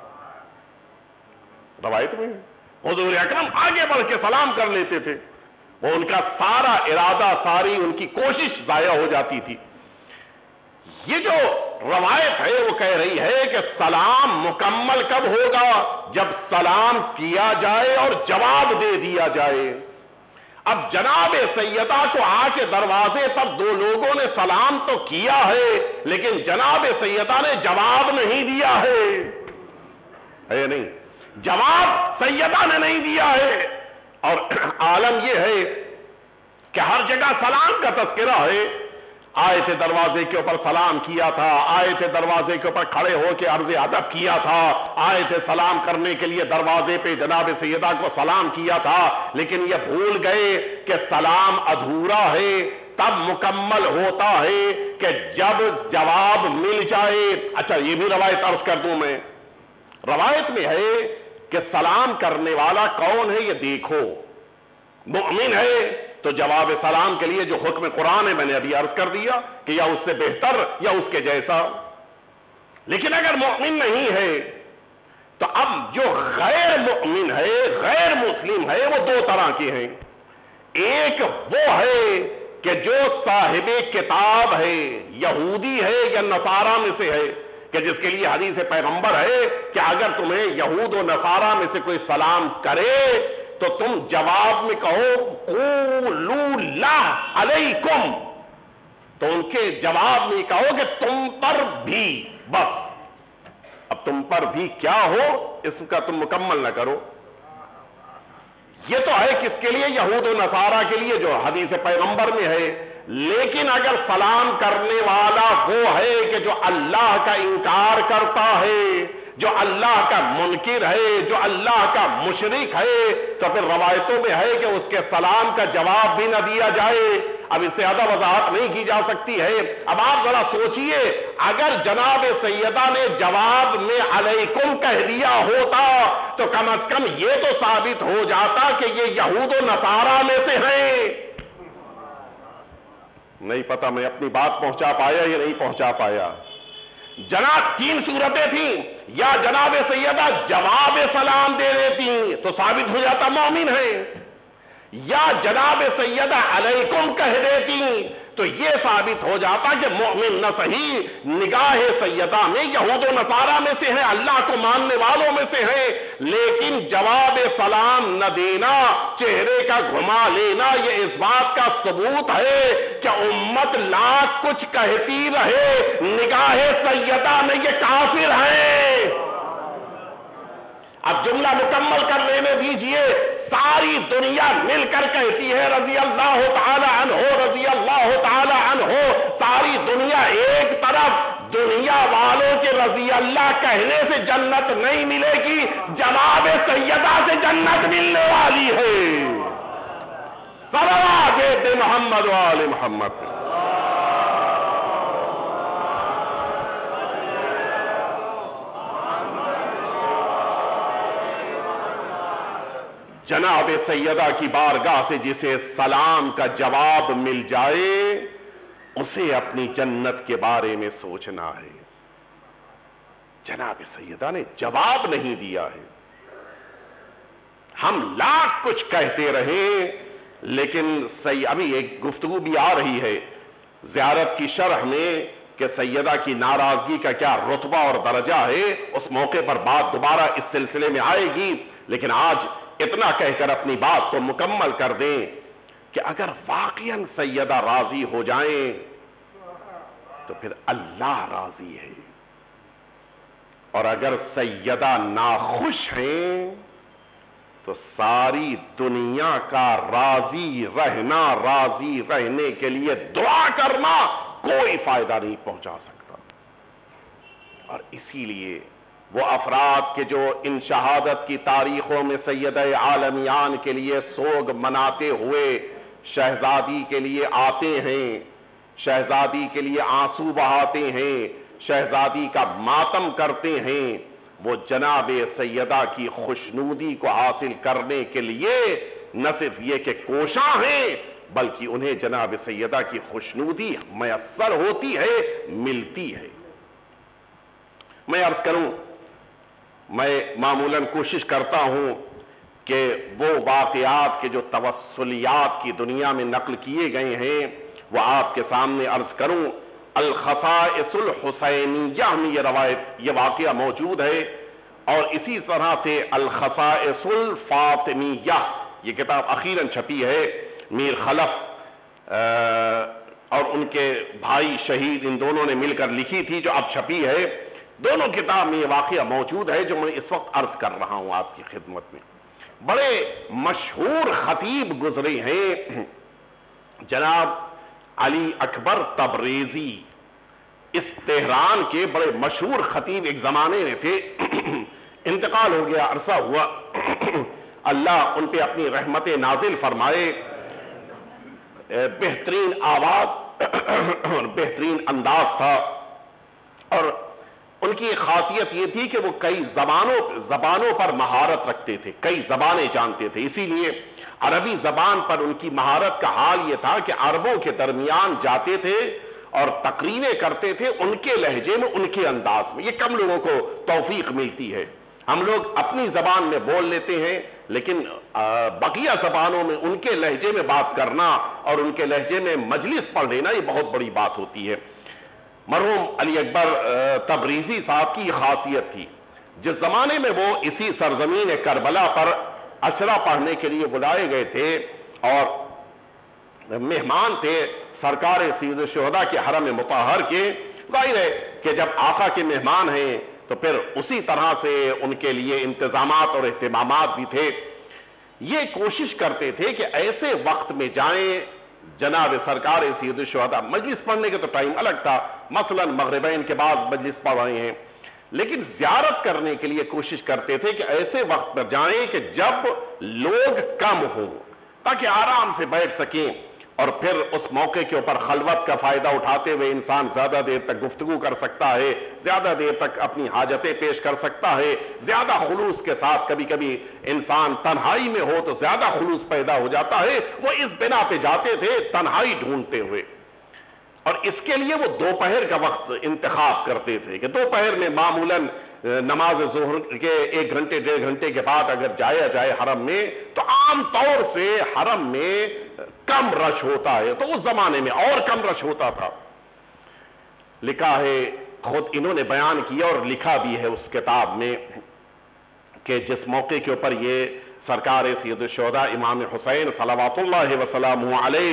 روایت میں حضور اکرم آگے بڑھ کے سلام کر لیتے تھے. وہ ان کا سارا ارادہ، ساری ان کی کوشش ضائع ہو جاتی تھی. یہ جو روایت ہے وہ کہہ رہی ہے کہ سلام مکمل کب ہوگا؟ جب سلام کیا جائے اور جواب دے دیا جائے. اب جناب سیدہ کو آ کے دروازے پر دو لوگوں نے سلام تو کیا ہے، لیکن جناب سیدہ نے جواب نہیں دیا ہے نہیں، جواب سیدہ نے نہیں دیا ہے. اور عالم یہ ہے کہ ہر جگہ سلام کا تذکرہ ہے. آئے تھے دروازے کے اوپر سلام کیا تھا، آئے تھے دروازے کے اوپر کھڑے ہو کے عرض ادب کیا تھا، آئے تھے سلام کرنے کے لیے دروازے پہ جناب سیدہ کو سلام کیا تھا، لیکن یہ بھول گئے کہ سلام ادھورا ہے، تب مکمل ہوتا ہے کہ جب جواب مل جائے. اچھا یہ بھی روایت عرض کر دوں میں. روایت میں ہے کہ سلام کرنے والا کون ہے یہ دیکھو. مؤمن ہے تو جواب سلام کے لیے جو حکم قرآن ہے میں نے ابھی عرض کر دیا کہ یا اس سے بہتر یا اس کے جیسا. لیکن اگر مؤمن نہیں ہے تو اب جو غیر مؤمن ہے، غیر مسلم ہے، وہ دو طرح کے ہیں. ایک وہ ہے کہ جو صاحب کتاب ہے، یہودی ہے یا نصارہ میں سے ہے، کہ جس کے لیے حدیث پیغمبر ہے کہ اگر تمہیں یہود و نصارہ میں سے کوئی سلام کرے تو تم جواب میں کہو قولوا لا علیکم، تو ان کے جواب میں کہو کہ تم پر بھی. بس اب تم پر بھی کیا ہو اس کا تم مکمل نہ کرو. یہ تو ہے کس کے لیے؟ یہود و نصارہ کے لیے جو حدیث پیغمبر میں ہے. لیکن اگر سلام کرنے والا وہ ہے کہ جو اللہ کا انکار کرتا ہے، جو اللہ کا منکر ہے، جو اللہ کا مشرک ہے، تو پھر روایتوں میں ہے کہ اس کے سلام کا جواب بھی نہ دیا جائے. اب اس سے زیادہ وضاحت نہیں کی جا سکتی ہے. اب آپ ذرا سوچئے اگر جناب سیدہ نے جواب میں علیکم کہہ دیا ہوتا تو کم از کم یہ تو ثابت ہو جاتا کہ یہ یہود و نصارہ میں سے ہیں. نہیں پتا میں اپنی بات پہنچا پایا یا نہیں پہنچا پایا. جناب تین صورتیں تھیں، یا جناب سیدہ جواب سلام دے دیتی تو ثابت ہو جاتا مومن ہے، یا جناب سیدہ علیکم کہہ دیتی تو یہ ثابت ہو جاتا کہ مومن نہ صحیح نگاہ سیدہ میں یہود و نصارہ میں سے ہے، اللہ کو ماننے والوں میں سے ہے. لیکن جواب سلام نہ دینا، چہرے کا گھما لینا، یہ اس بات کا ثبوت ہے کہ امت لاکھ کچھ کہتی رہے، نگاہ سیدہ میں یہ کافر ہیں. اب جملہ مکمل کر لینے دیجئے. ساری دنیا مل کر کہتی ہے رضی اللہ تعالی عنہ، رضی اللہ تعالی عنہ. ساری دنیا ایک طرف، دنیا والوں کے رضی اللہ کہنے سے جنت نہیں ملے گی، جناب سیدہ سے جنت ملنے والی ہے. صلوات محمد و آل محمد. جناب سیدہ کی بارگاہ سے جسے سلام کا جواب مل جائے اسے اپنی جنت کے بارے میں سوچنا ہے. جناب سیدہ نے جواب نہیں دیا ہے. ہم لاکھ کچھ کہتے رہے لیکن ابھی ایک گفتگو بھی آ رہی ہے زیارت کی شرح میں کہ سیدہ کی ناراضگی کا کیا رتبہ اور درجہ ہے. اس موقع پر بات دوبارہ اس سلسلے میں آئے گی، لیکن آج اتنا کہہ کر اپنی بات کو مکمل کر دیں کہ اگر واقعاً سیدہ راضی ہو جائیں تو پھر اللہ راضی ہے، اور اگر سیدہ ناخوش ہیں تو تو ساری دنیا کا راضی رہنے کے لیے دعا کرنا کوئی فائدہ نہیں پہنچا سکتا. اور اسی لیے وہ افراد کے جو ان شہادت کی تاریخوں میں سیدہ عالمیان کے لیے سوگ مناتے ہوئے شہزادی کے لیے آتے ہیں، شہزادی کے لیے آنسو بہاتے ہیں، شہزادی کا ماتم کرتے ہیں، وہ جناب سیدہ کی خوشنودی کو حاصل کرنے کے لیے نہ صرف یہ کہ کوشاں ہیں بلکہ انہیں جناب سیدہ کی خوشنودی میسر ہوتی ہے، ملتی ہے. میں عرض کروں، میں معمولاً کوشش کرتا ہوں کہ وہ واقعات کے جو توسلیات کی دنیا میں نقل کیے گئے ہیں وہ آپ کے سامنے عرض کروں. الخصائص الحسینیہ میں یہ واقعہ موجود ہے، اور اسی طرح سے الخصائص الفاطمیہ یہ کتاب اخیراً چھپی ہے، میر خلف اور ان کے بھائی شہید ان دونوں نے مل کر لکھی تھی، جو اب چھپی ہے. دونوں کتاب میں یہ واقعہ موجود ہے جو میں اس وقت عرض کر رہا ہوں آپ کی خدمت میں. بڑے مشہور خطیب گزرے ہیں جناب علی اکبر تبریزی، اس تہران کے بڑے مشہور خطیب ایک زمانے میں تھے. انتقال ہو گیا، عرصہ ہوا، اللہ ان پہ اپنی رحمت نازل فرمائے. بہترین آواز اور بہترین انداز تھا، اور ان کی خاصیت یہ تھی کہ وہ کئی زبانوں پر مہارت رکھتے تھے، کئی زبانیں جانتے تھے. اسی لیے عربی زبان پر ان کی مہارت کا حال یہ تھا کہ عربوں کے درمیان جاتے تھے اور تقریریں کرتے تھے ان کے لہجے میں، ان کے انداز میں. یہ کم لوگوں کو توفیق ملتی ہے. ہم لوگ اپنی زبان میں بول لیتے ہیں لیکن بقیہ زبانوں میں ان کے لہجے میں بات کرنا اور ان کے لہجے میں مجلس پڑھ لینا یہ بہت بڑی بات ہوتی ہے. مرحوم علی اکبر تبریزی صاحب کی یہ خاصیت تھی. جس زمانے میں وہ اسی سرزمین کربلا پر اشرا پڑھنے کے لیے بلائے گئے تھے اور مہمان تھے سرکار سید الشہداء کے حرم مطہر کے، ظاہر ہے کہ جب آقا کے مہمان ہیں تو پھر اسی طرح سے ان کے لیے انتظامات اور اہتمامات بھی تھے. یہ کوشش کرتے تھے کہ ایسے وقت میں جائیں جناب سرکار سید الشہداء، مجلس پڑھنے کے تو ٹائم الگ تھا، مثلا مغربین کے بعد مجلس پڑھ رہے ہیں، لیکن زیارت کرنے کے لیے کوشش کرتے تھے کہ ایسے وقت پر جائیں کہ جب لوگ کم ہوں تاکہ آرام سے بیٹھ سکیں، اور پھر اس موقع کے اوپر خلوت کا فائدہ اٹھاتے ہوئے انسان زیادہ دیر تک گفتگو کر سکتا ہے، زیادہ دیر تک اپنی حاجتیں پیش کر سکتا ہے، زیادہ خلوص کے ساتھ. کبھی کبھی انسان تنہائی میں ہو تو زیادہ خلوص پیدا ہو جاتا ہے. وہ اس بنا پہ جاتے تھے تنہائی ڈھونڈتے ہوئے، اور اس کے لیے وہ دوپہر کا وقت انتخاب کرتے تھے کہ دوپہر میں معمولاً نماز ظہر کے 1 گھنٹے 1.5 گھنٹے کے بعد اگر جایا جائے حرم میں تو عام طور سے حرم میں کم رش ہوتا ہے، تو اس زمانے میں اور کم رش ہوتا تھا. لکھا ہے، خود انہوں نے بیان کیا اور لکھا بھی ہے اس کتاب میں کہ جس موقع کے اوپر یہ سرکار سید الشہداء امام حسین صلوات اللہ وسلامہ علیہ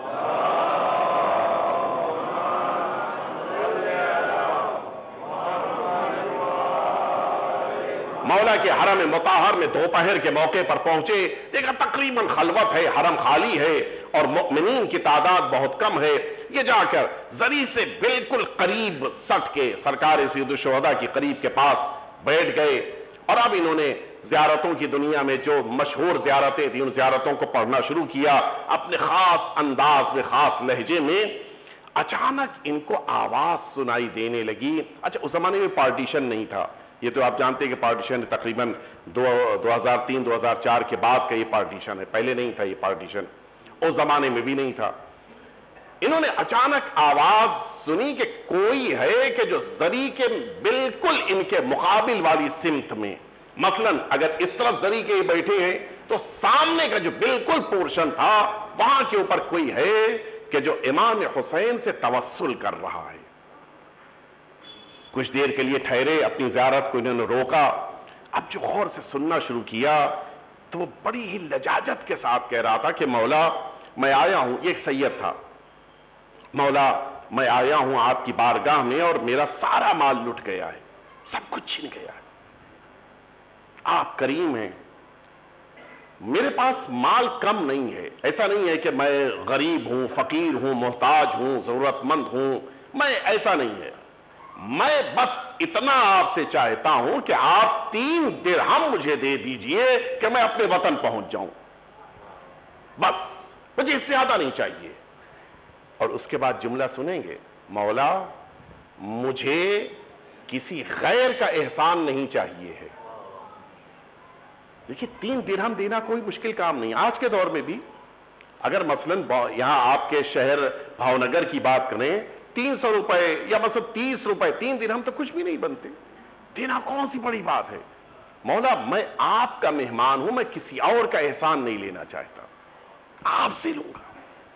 مولا کے حرم مطہر میں دوپہر کے موقع پر پہنچے، دیکھا تقریباً خلوت ہے، حرم خالی ہے اور مؤمنین کی تعداد بہت کم ہے. یہ جا کر زری سے بالکل قریب سٹ کے سرکار سید الشہداء کی قریب کے پاس بیٹھ گئے، اور اب انہوں نے زیارتوں کی دنیا میں جو مشہور زیارتیں تھیں ان زیارتوں کو پڑھنا شروع کیا اپنے خاص انداز میں، خاص لہجے میں. اچانک ان کو آواز سنائی دینے لگی. اچھا، اس زمانے میں پارٹیشن نہیں تھا، یہ تو آپ جانتے ہیں کہ پارٹیشن تقریباً 2003-2004 کے بعد کا یہ پارٹیشن ہے، پہلے نہیں تھا یہ پارٹیشن، اس زمانے میں بھی نہیں تھا. انہوں نے اچانک آواز سنی کہ کوئی ہے کہ جو زری کے بالکل ان کے مقابل والی سمت میں، مثلا اگر اس طرف زری کے بیٹھے ہیں تو سامنے کا جو بالکل پورشن تھا وہاں کے اوپر کوئی ہے کہ جو امام حسین سے توسل کر رہا ہے. کچھ دیر کے لیے ٹھہرے، اپنی زیارت کو انہوں نے روکا. اب جو غور سے سننا شروع کیا تو وہ بڑی ہی لجاجت کے ساتھ کہہ رہا تھا کہ مولا میں آیا ہوں، یہ ایک سید تھا، مولا میں آیا ہوں آپ کی بارگاہ میں اور میرا سارا مال لٹ گیا ہے، سب کچھ چھن گیا ہے، آپ کریم ہیں، میرے پاس مال کم نہیں ہے، ایسا نہیں ہے کہ میں غریب ہوں، فقیر ہوں، محتاج ہوں، ضرورت مند ہوں، میں ایسا نہیں ہے، میں بس اتنا آپ سے چاہتا ہوں کہ آپ 3 درہم مجھے دے دیجئے کہ میں اپنے وطن پہنچ جاؤں، بس مجھے اس سے زیادہ نہیں چاہیے۔ اور اس کے بعد جملہ سنیں گے، مولا مجھے کسی غیر کا احسان نہیں چاہیے ہے۔ دیکھیے 3 درہم دینا کوئی مشکل کام نہیں، آج کے دور میں بھی اگر مثلاً یہاں آپ کے شہر بھاونگر کی بات کریں، 300 روپے یا مثلا 30 روپے، 3 درہم تو کچھ بھی نہیں بنتے، دینا کون سی بڑی بات ہے۔ مولا میں آپ کا مہمان ہوں، میں کسی اور کا احسان نہیں لینا چاہتا، آپ سے لوں گا۔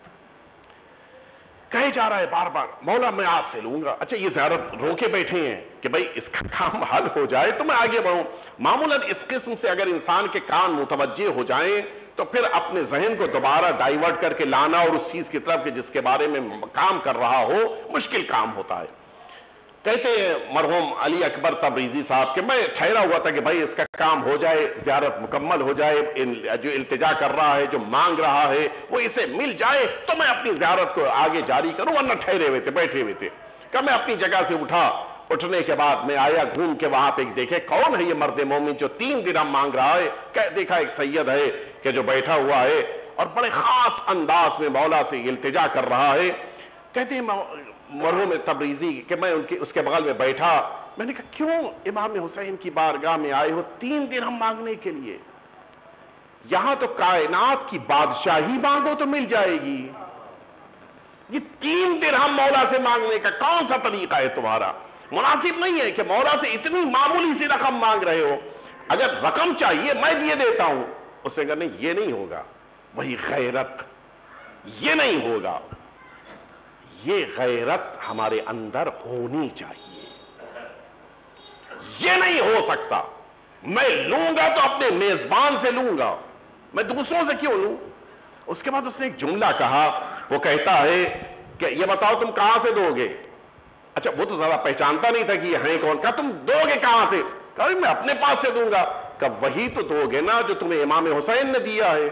کہے جا رہا ہے بار بار مولا میں آپ سے لوں گا۔ اچھا یہ زیارت رو کے بیٹھے ہیں کہ بھئی اس کا کام حل ہو جائے تو میں آگے بڑھوں۔ معمولاً اس قسم سے اگر انسان کے کان متوجہ ہو جائیں تو پھر اپنے ذہن کو دوبارہ ڈائیورٹ کر کے لانا اور اس چیز کی طرف کہ جس کے بارے میں کام کر رہا ہو مشکل کام ہوتا ہے۔ کہتے ہیں مرحوم علی اکبر تبریزی صاحب کہ میں ٹھہرا ہوا تھا کہ بھائی اس کا کام ہو جائے، زیارت مکمل ہو جائے، جو التجا کر رہا ہے، جو مانگ رہا ہے وہ اسے مل جائے تو میں اپنی زیارت کو آگے جاری کروں، ورنہ ٹھہرے ہوئے تھے، بیٹھے ہوئے تھے۔ کہ میں اپنی جگہ سے اٹھا، اٹھنے کے بعد میں آیا گھوم کے وہاں پہ دیکھے کون ہے یہ مرد مومن جو 3 درہم مانگ رہا ہے۔ دیکھا ایک سید ہے کہ جو بیٹھا ہوا ہے اور بڑے خاص انداز میں مولا سے التجا کر رہا ہے۔ کہتے ہیں مرحوم تبریزی کہ میں اس کے بغل میں بیٹھا، میں نے کہا کیوں امام حسین کی بارگاہ میں آئے ہو 3 درہم مانگنے کے لیے؟ یہاں تو کائنات کی بادشاہی مانگو تو مل جائے گی، یہ 3 درہم مولا سے مانگنے کا کون سا طریقہ ہے تمہارا؟ مناسب نہیں ہے کہ مولا سے اتنی معمولی سی رقم مانگ رہے ہو، اگر رقم چاہیے میں دیے دیتا ہوں۔ اس نے کہا نہیں یہ نہیں ہوگا، وہی غیرت، یہ نہیں ہوگا، یہ غیرت ہمارے اندر ہونی چاہیے، یہ نہیں ہو سکتا، میں لوں گا تو اپنے میزبان سے لوں گا، میں دوسروں سے کیوں لوں؟ اس کے بعد اس نے ایک جملہ کہا، وہ کہتا ہے کہ یہ بتاؤ تم کہاں سے دو گے؟ اچھا وہ تو ذرا پہچانتا نہیں تھا کہ یہ ہیں کون، کہا تم دو گے کہاں سے؟ کہا میں اپنے پاس سے دوں گا۔ کہا وہی تو دو گے نا جو تمہیں امام حسین نے دیا ہے،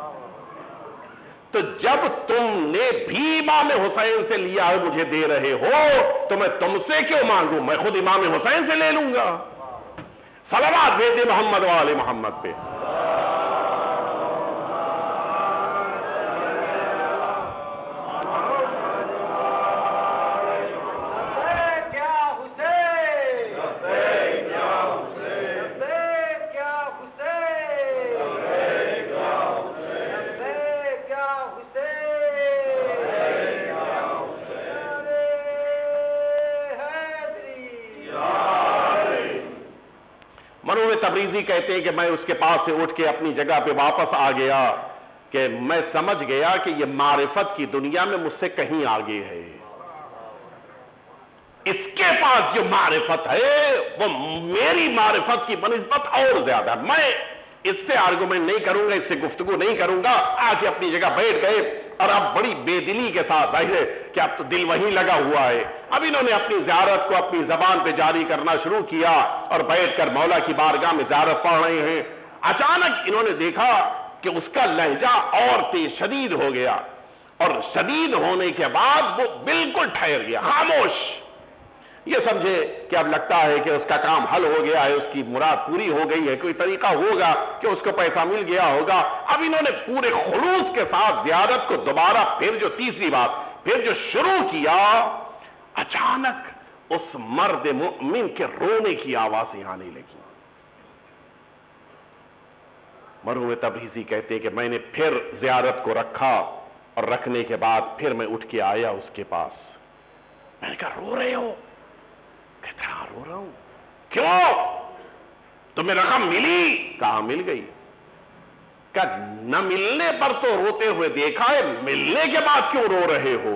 تو جب تم نے بھی امام حسین سے لیا ہے مجھے دے رہے ہو تو میں تم سے کیوں مانگوں، میں خود امام حسین سے لے لوں گا۔ صلوات بھیجے محمد و آل محمد پہ۔ تبریزی کہتے ہیں کہ میں اس کے پاس سے اٹھ کے اپنی جگہ پہ واپس آ گیا کہ میں سمجھ گیا کہ یہ معرفت کی دنیا میں مجھ سے کہیں آگے ہے، اس کے پاس جو معرفت ہے وہ میری معرفت کی بنسبت اور زیادہ ہے۔ میں اس سے آرگومنٹ نہیں کروں گا، اس سے گفتگو نہیں کروں گا۔ آ کے اپنی جگہ بیٹھ گئے اور اب بڑی بے دلی کے ساتھ ظاہر ہے کہ اب تو دل وہیں لگا ہوا ہے۔ اب انہوں نے اپنی زیارت کو اپنی زبان پہ جاری کرنا شروع کیا اور بیٹھ کر مولا کی بارگاہ میں زیارت پڑھ رہے ہیں۔ اچانک انہوں نے دیکھا کہ اس کا لہجہ اور تیز شدید ہو گیا، اور شدید ہونے کے بعد وہ بالکل ٹھہر گیا، خاموش۔ یہ سمجھے کہ اب لگتا ہے کہ اس کا کام حل ہو گیا ہے، اس کی مراد پوری ہو گئی ہے، کوئی طریقہ ہوگا کہ اس کو پیسہ مل گیا ہوگا۔ اب انہوں نے پورے خلوص کے ساتھ زیارت کو دوبارہ پھر جو تیسری بات پھر جو شروع کیا، اچانک اس مرد مومن کے رونے کی آوازیں آنے لگی۔ مرحوم تبریزی کہتے کہ میں نے پھر زیارت کو رکھا، اور رکھنے کے بعد پھر میں اٹھ کے آیا اس کے پاس۔ میں نے کہا رو رہے ہو؟ کہتا ہاں رو رہا ہوں۔ کیوں؟ تمہیں رقم ملی؟ کہاں مل گئی؟ کہ نہ ملنے پر تو روتے ہوئے دیکھا ہے، ملنے کے بعد کیوں رو رہے ہو؟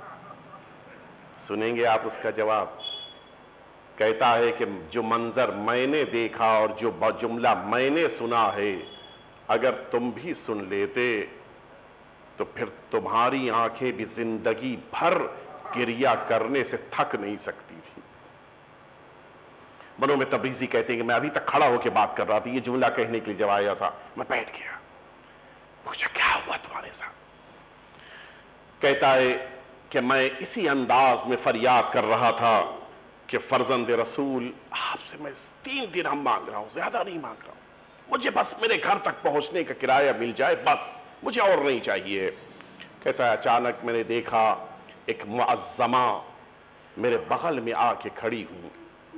سنیں گے آپ اس کا جواب۔ کہتا ہے کہ جو منظر میں نے دیکھا اور جو جملہ میں نے سنا ہے، اگر تم بھی سن لیتے تو پھر تمہاری آنکھیں بھی زندگی بھر گریہ کرنے سے تھک نہیں سکتی تھی۔ مرحوم تبریزی کہتے ہیں کہ میں ابھی تک کھڑا ہو کے بات کر رہا تھا، یہ جملہ کہنے کے لیے جب آیا تھا میں بیٹھ گیا، پوچھا کیا ہوا تمہارے ساتھ؟ کہتا ہے کہ میں اسی انداز میں فریاد کر رہا تھا کہ فرزند رسول آپ سے میں 3 درہم مانگ رہا ہوں، زیادہ نہیں مانگ رہا ہوں، مجھے بس میرے گھر تک پہنچنے کا کرایہ مل جائے، بس مجھے اور نہیں چاہیے۔ کہتا ہے اچانک میں نے دیکھا ایک معظمہ میرے بغل میں آ کے کھڑی ہوئی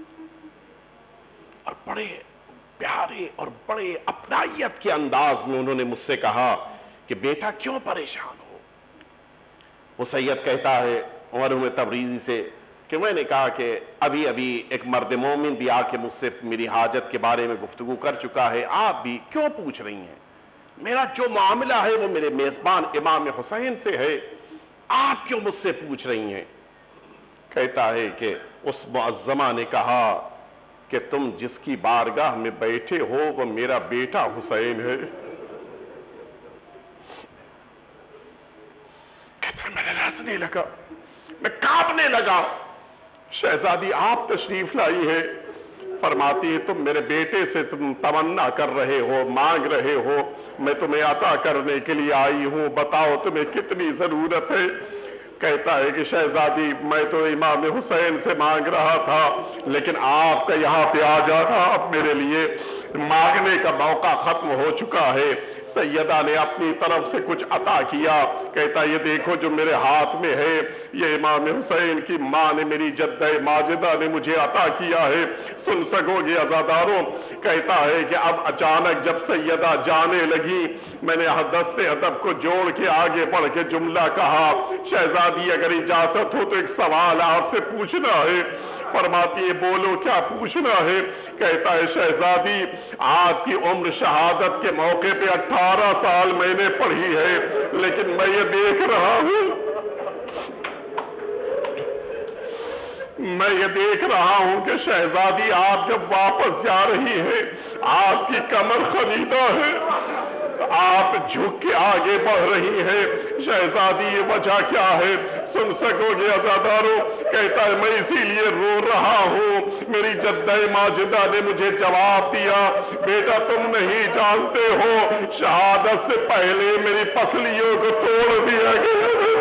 اور بڑے پیارے اور بڑے اپنائیت کے انداز میں انہوں نے مجھ سے کہا کہ بیٹا کیوں پریشان ہو؟ وہ سید کہتا ہے عمر تبریزی سے کہ میں نے کہا کہ ابھی ایک مرد مومن بھی آ کے مجھ سے میری حاجت کے بارے میں گفتگو کر چکا ہے، آپ بھی کیوں پوچھ رہی ہیں؟ میرا جو معاملہ ہے وہ میرے میزبان امام حسین سے ہے، آپ کیوں مجھ سے پوچھ رہی ہیں؟ کہتا ہے کہ اس معظمہ نے کہا کہ تم جس کی بارگاہ میں بیٹھے ہو وہ میرا بیٹا حسین ہے۔ کہتا ہے میں لرزنے لگا، میں کانپنے لگا۔ شہزادی آپ تشریف لائی ہے، فرماتی ہے تم میرے بیٹے سے تم تمنا کر رہے ہو، مانگ رہے ہو، میں تمہیں عطا کرنے کے لیے آئی ہوں، بتاؤ تمہیں کتنی ضرورت ہے؟ کہتا ہے کہ شہزادی میں تو امام حسین سے مانگ رہا تھا، لیکن آپ کا یہاں پہ آ جانا اب میرے لیے مانگنے کا موقع ختم ہو چکا ہے۔ سیدہ نے اپنی طرف سے کچھ عطا کیا، کہتا یہ دیکھو جو میرے ہاتھ میں ہے یہ امام حسین کی ماں نے، میری جدہ ماجدہ نے مجھے عطا کیا ہے، سن سکو گے عزاداروں؟ کہتا ہے کہ اب اچانک جب سیدہ جانے لگی میں نے دست ادب کو جوڑ کے آگے بڑھ کے جملہ کہا، شہزادی اگر اجازت ہو تو ایک سوال آپ سے پوچھنا ہے۔ فرماتی ہے بولو کیا پوچھنا ہے؟ کہتا ہے شہزادی آپ کی عمر شہادت کے موقع پہ 18 سال میں نے پڑھی ہے، لیکن میں یہ دیکھ رہا ہوں کہ شہزادی آپ جب واپس جا رہی ہیں آپ کی کمر خمیدہ ہے، آپ جھک کے آگے بڑھ رہی ہیں، شہزادی یہ وجہ کیا ہے؟ سن سکو گے عزاداروں؟ کہتا ہے میں اسی لیے رو رہا ہوں، میری جدہ ماجدہ نے مجھے جواب دیا بیٹا تم نہیں جانتے ہو شہادت سے پہلے میری پسلیوں کو توڑ دیا گیا،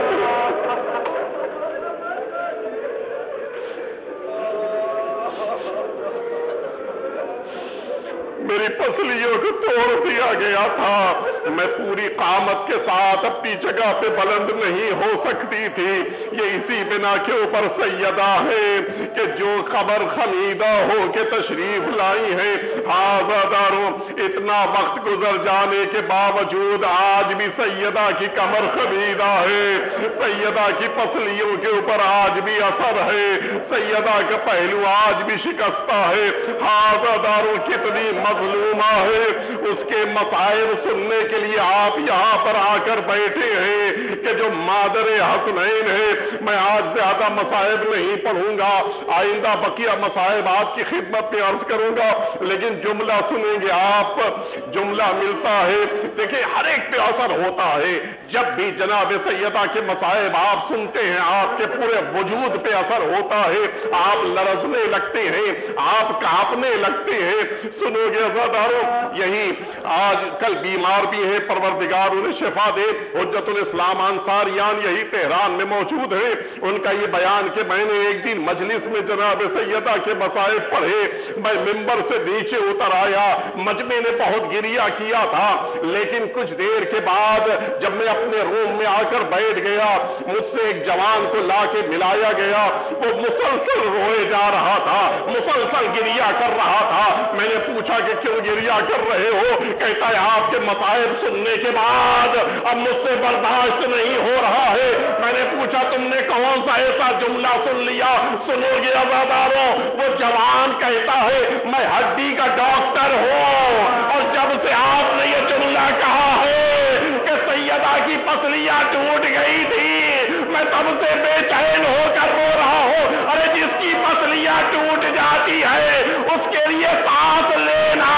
میری پسلیوں کو توڑ دیا گیا تھا، میں پوری قامت کے ساتھ اپنی جگہ پہ بلند نہیں ہو سکتی تھی۔ یہ اسی بنا کے اوپر سیدہ ہے کہ جو قبر خمیدہ ہو کے تشریف لائی ہے، عزاداروں اتنا وقت گزر جانے کے باوجود آج بھی سیدہ کی کمر خمیدہ ہے، سیدہ کی پسلیوں کے اوپر آج بھی اثر ہے، سیدہ کا پہلو آج بھی شکستہ ہے۔ عزاداروں کتنی مظلومہ ہے، اس کے مسائل سننے کے لیے آپ یہاں پر آ کر بیٹھے ہیں کہ جو مادر حسنین ہے۔ میں آج زیادہ مصائب نہیں پڑھوں گا، آئندہ بقیہ مصائب آپ کی خدمت میں عرض کروں گا، لیکن جملہ سنیں گے آپ، جملہ ملتا ہے۔ دیکھیں ہر ایک پہ اثر ہوتا ہے، جب بھی جناب سیدہ کے مصائب آپ سنتے ہیں آپ کے پورے وجود پہ اثر ہوتا ہے، آپ لرزنے لگتے ہیں، آپ کانپنے لگتے ہیں۔ سنو گے عزاداروں، یہی آج کل بیمار بھی ہیں، پروردگار انہیں شفا دے، حجت الاسلام انصاریان یہی تہران میں موجود ہیں، ان کا یہ بیان کہ میں نے ایک دن مجلس میں جناب سیدہ کے مصائب پڑھے، میں ممبر سے نیچے اتر آیا، مجمع نے بہت گریہ کیا تھا، لیکن کچھ دیر کے بعد جب میں اپنے روم میں آ کر بیٹھ گیا، مجھ سے ایک جوان کو لا کے ملایا گیا، وہ مسلسل روئے جا رہا تھا، مسلسل گریہ کر رہا تھا۔ میں نے پوچھا کہ کیوں گریہ کر رہے ہو؟ کہتا ہے آپ کے مصائب سننے کے بعد اب مجھ سے برداشت نہیں ہو رہا ہے۔ میں نے پوچھا تم نے کون سا ایسا جملہ سن لیا؟ سنو گے عزاداروں، وہ جوان کہتا ہے میں ہڈی کا ڈاکٹر ہوں، اور جب سے آپ نے یہ جملہ کہا ہے کہ سیدہ کی پسلیاں ٹوٹ گئی تھی، میں تب سے بے چین ہو کر رو رہا ہوں۔ ارے جس کی پسلیاں ٹوٹ جاتی ہے اس کے لیے سانس لینا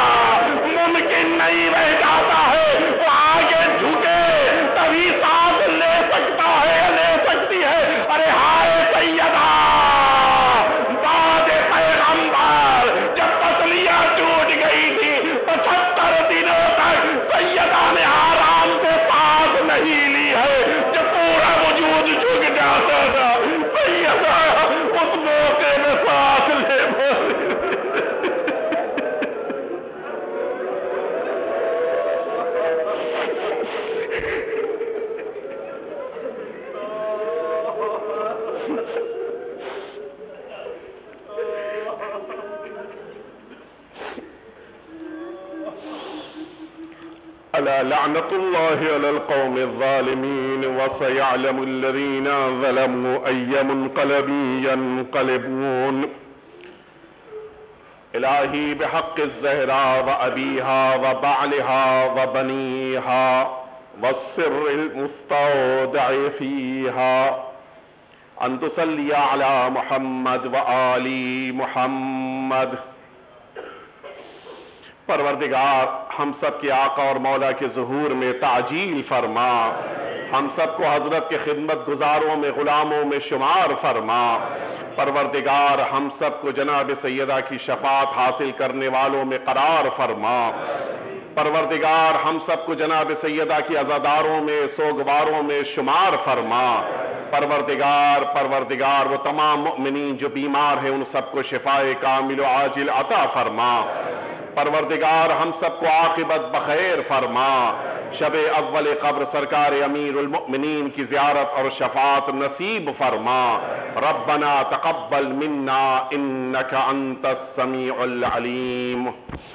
ممکن نہیں رہ جاتا ہے، وہ آگے جھکے تبھی سانس لے سکتا ہے، لے سکتی ہے۔ ارے ہائے سیدہ بعد پیغمبر جب پسلیاں ٹوٹ گئی تھی 75 دنوں تک سیدہ نے آرام ألا لعنة الله على القوم الظالمين وسيعلم الذين ظلموا أي منقلب ينقلبون إلهي بحق الزهراء وأبيها وبعلها وبنيها والسر المستودع فيها أن تصلي على محمد وآل محمد۔ پروردگار ہم سب کے آقا اور مولا کے ظہور میں تعجیل فرما، ہم سب کو حضرت کے خدمت گزاروں میں غلاموں میں شمار فرما۔ پروردگار ہم سب کو جناب سیدہ کی شفاعت حاصل کرنے والوں میں قرار فرما۔ پروردگار ہم سب کو جناب سیدہ کی عزاداروں میں سوگواروں میں شمار فرما۔ پروردگار وہ تمام مؤمنین جو بیمار ہیں ان سب کو شفائے کامل و عاجل عطا فرما۔ پروردگار ہم سب کو عاقبت بخیر فرما۔ شب اول قبر سرکار امیر المؤمنین کی زیارت اور شفاعت نصیب فرما۔ ربنا تقبل منا انک انت السمیع العلیم۔